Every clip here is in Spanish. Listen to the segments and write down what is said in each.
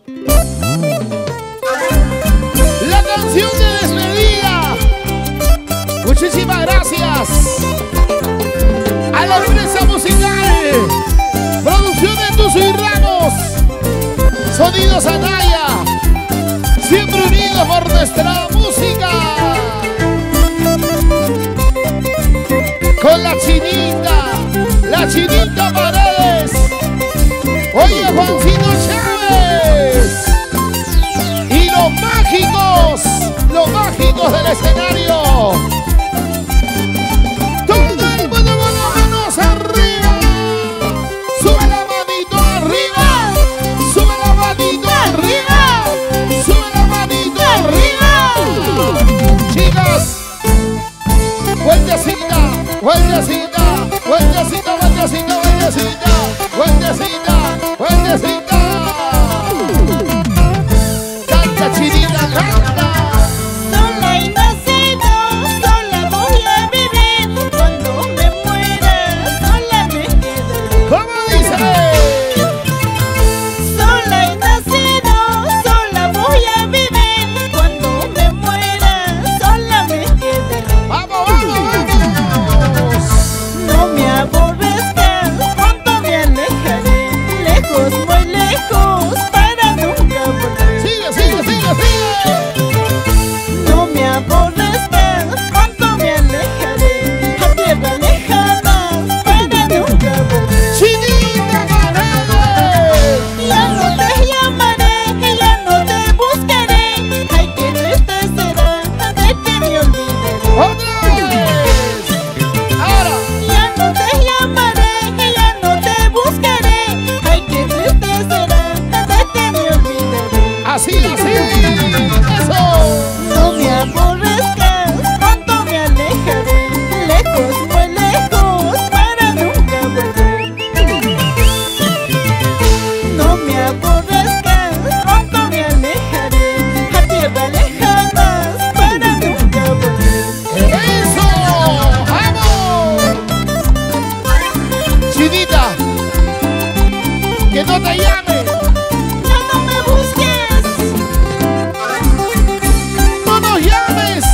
La canción de despedida. Muchísimas gracias a la empresa musical Producciones Tuzo y Ramos, Sonidos Anaya, siempre unidos por nuestra música. Con la Chinita Paredes. Oye, Juancito Chávez. Y los mágicos del escenario. Todo el mundo con las manos arriba. Sube la manito arriba. Sube la manito arriba. Sube la manito arriba. Chicas, vueltecita, vueltecita, vueltecita, vueltecita, vueltecita, vueltecita, vueltecita. Canta, Chinita, canta. Sola y nacido, sola voy a vivir. Cuando me muera, sola me quedaré. ¿Cómo dice? Sola y nacido, sola voy a vivir. Cuando me muera, sola me quedaré. ¡Vamos, vamos! No me aborrezcas, pronto me alejaré. Lejos, muy lejos, para nunca volver. ¡Sigue, sigue, sigue, sigue! No me aborrezcas, pronto me alejaré. A tierra lejana, para nunca volver. ¡Chinita Paredes! Ya no te llamaré, ya no te buscaré. Ay, qué triste será de que me olvidaré. ¡Otra vez! ¡Ahora! Ya no te llamaré, ya no te buscaré. Ay, qué triste será de que me olvidaré. ¡Así, así! ¡Eso! No me aborrezcas, pronto me alejaré. Lejos, muy lejos, para nunca volver. No me aborrezcas, pronto me alejaré. A tierra lejana, para nunca volver. ¡Eso! ¡Vamos! Chinita, que no te llame. Ya no me busques. ¡No nos llames!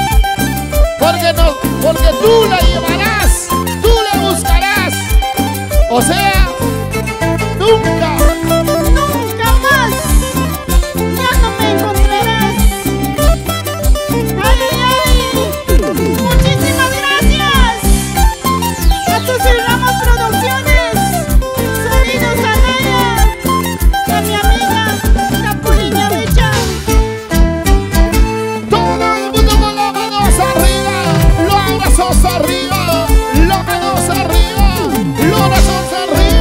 Porque tú la llevarás, tú la buscarás. O sea, nunca. Nunca más. Ya no me encontrarás. Ay, ay, ay. Muchísimas gracias. A Tuzo y Ramos Producciones. Sonidos Anaya. A mi amiga Capuliña Becha. Todo el mundo con las manos arriba, los brazos arriba, las manos arriba, los brazos arriba.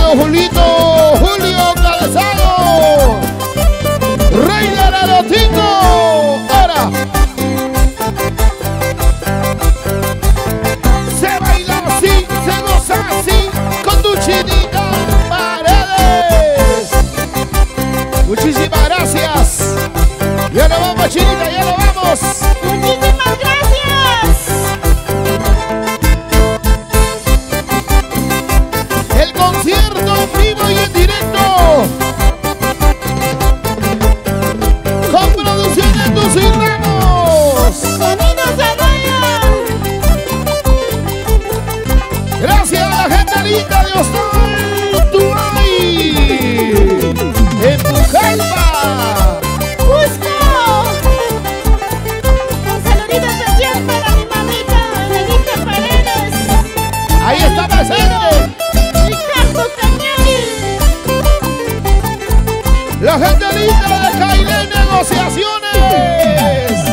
Julito, Julio Calzado, Rey de Arotingo. Ahora se baila así, se goza así, con tu Chinita Paredes. Muchísimas gracias. Ya nos vamos, Chinita, ya nos vamos. Muchísimas gracias. El concierto en vivo y en directo, con producciones Tus y Ramos. Sonidos Arroyo. Gracias a la gente linda de Hostal Tuay, en Pucallpa. Cusco. Un saludito especial para mi mamita, Benita Paredes. Ahí está presente Ricardo Cañari. la gente linda de Caile Negociaciones.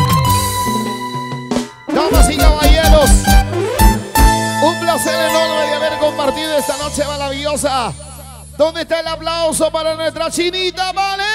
Damas y caballeros, un placer enorme de haber compartido esta noche maravillosa. ¿Dónde está el aplauso para nuestra Chinita Vale?